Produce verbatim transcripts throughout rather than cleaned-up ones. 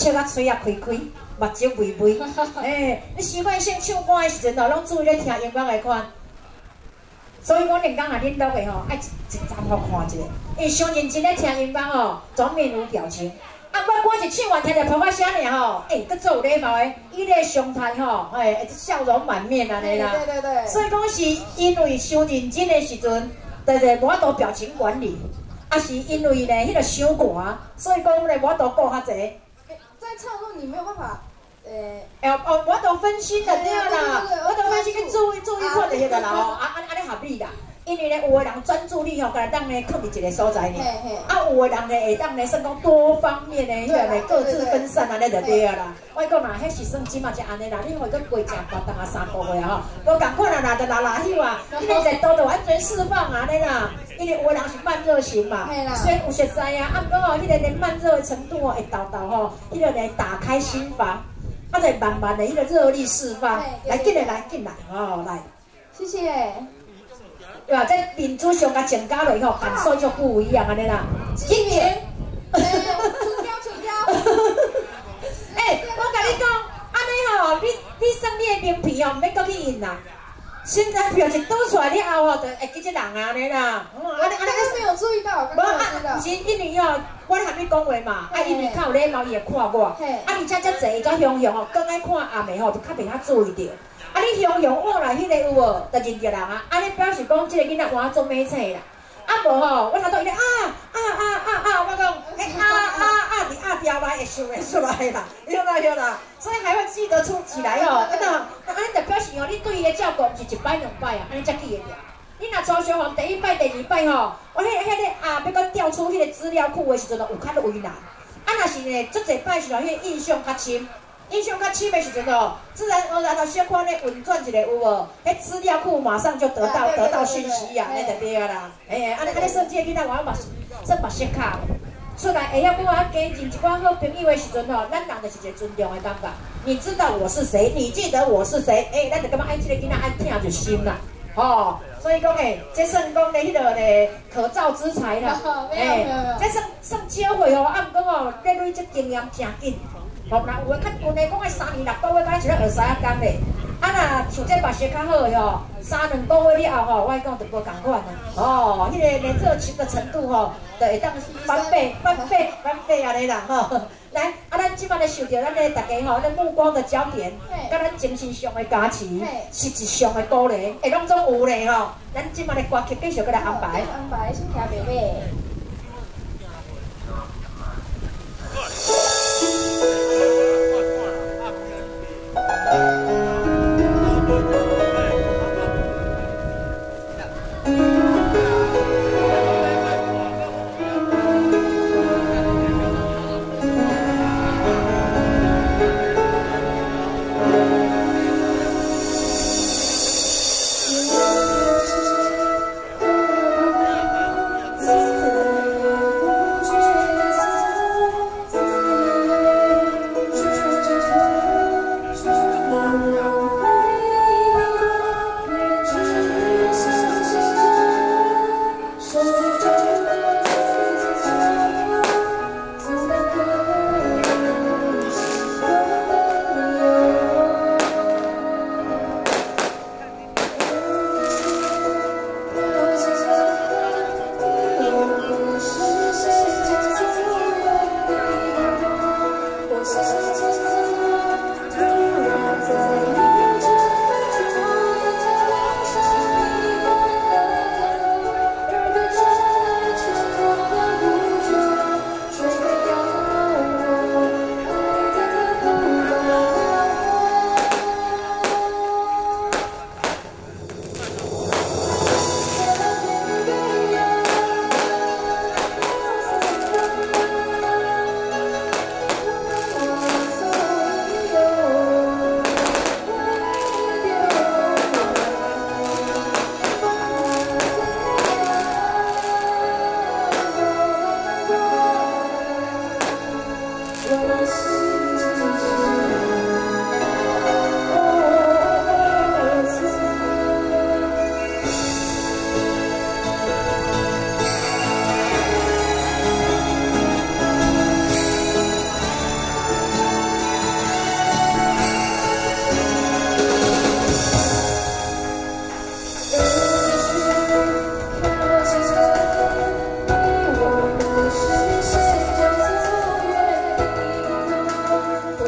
笑啊嘴啊开开，目睭微微。哎，你习惯性唱歌的时阵哦，拢注意咧听音乐的款。所以讲，连讲啊，恁录的吼，爱一一站互看一下，因为上认真咧听音乐吼，全面无表情。啊，我歌一唱完，听着噗噗声尔吼，哎，搁做有礼貌的，伊咧上台吼，哎，笑容满面安尼啦。 对对对。 所以讲是因为伤认真的时阵，对对，无法度表情管理，啊是因为咧迄个伤寒，所以讲咧无法度顾较济。 在唱的时候你没有办法，呃， 哎哦，我都分心了对啦，我都分心去注意注意看就迄个啦吼，啊安安尼合理啦。因为咧，有个人专注力吼，敢当咧放伫一个所在呢。啊，有个人咧会当咧算讲多方面咧，迄个咧各自分散安尼就对啊啦。我讲啦，迄是算即嘛是安尼啦，你会搁过正八当啊三个月啊吼，无共款啦，若着拉拉休啊，迄个热度就完全释放安尼啦。因为有个人是慢热型嘛，虽然有熟悉啊，啊毋过吼，迄个咧慢热的程度哦，会豆豆吼，迄个咧打开心房，啊，就慢慢的迄个热力释放，来进来来进来哦，来， 谢谢。 对吧？在面子上甲增加落以后，感受就不一样安尼啦。今年， 出标出标。 哎，我甲你讲，安尼吼，你你送你的名片哦，毋免搁去印啦。现在表情倒出来了后吼，就会记这人啊安尼啦。 嗯，安尼安尼没有注意到， 无啊，是因为哦，我咧和你讲话嘛，啊，因为较有礼貌，伊会看我。啊，而且遮济个雄雄哦，更爱看暗暝吼，就较袂晓注意着。啊！你雄雄往来迄个有无？就认着人啊！啊！你表示讲即个囡仔换做咩册啦？啊无吼，我头拄伊咧啊啊啊啊啊！我讲，哎啊啊啊！伫啊调来会想会出来啦，对啦对啦，所以还会记得出起来哦。啊那啊尼就表示哦，你对伊的照顾毋是一摆两摆啊，安尼才记得着。你若初小红第一摆、第二摆吼，我迄迄个啊，要搁调出迄个资料库的时阵，有较为难。啊，若是呢，足侪摆时阵，迄个印象较深。印象较深的时阵哦，自然而然的小可咧运转一下有无？迄资料库马上就得到得到讯息啊，那就对啦。哎，安尼安尼说，这个囡仔我目算目色卡，出来会晓跟我加认一寡好朋友的时阵哦，咱人就是一个尊重的感觉。你知道我是谁，你记得我是谁，哎，咱就感觉爱这个囡仔爱听就心啦。哦，所以讲诶，这算讲咧迄个咧可造之材啦。哎，这算算少岁哦，啊，毋过哦，咧累积经验真紧。哦，若有诶较近诶，讲诶三年六个月，敢一个二三啊工咧。啊，若像这目色较好诶吼，三两个月了后吼，我讲就无共款啦。哦，迄个咧热情的程度吼，就会当翻倍、翻倍、翻倍安尼啦吼。来，啊，咱即摆咧受到咱咧大家吼，咧目光的焦点，甲咱精神上的加持，实质上的鼓励，会拢总有咧吼。咱即摆咧歌曲继续搁来安排。 安排，先听妹妹。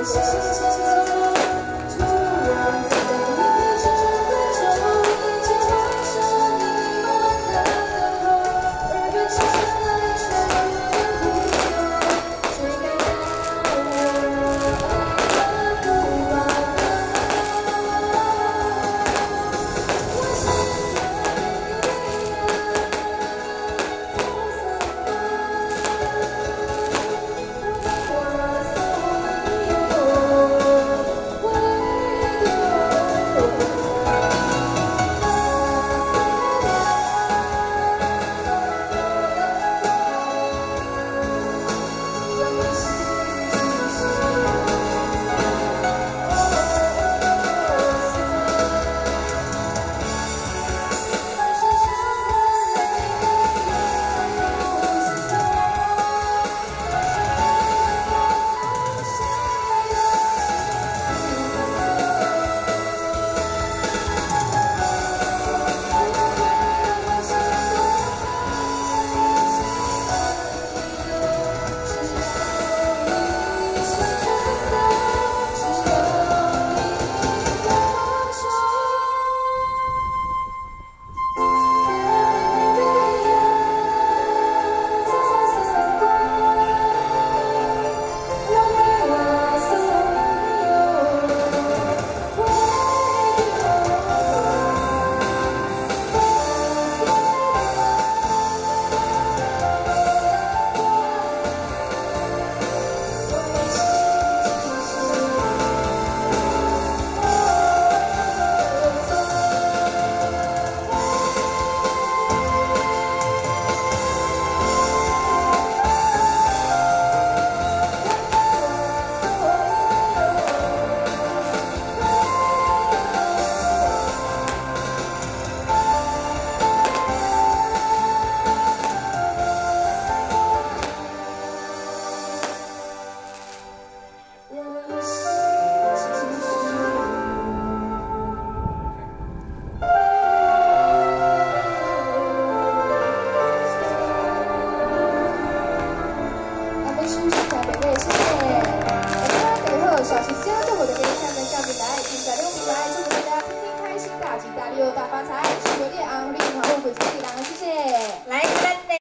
大吉大利，大发财，新年昂利，好运贵气朗，谢谢。 来，跟大家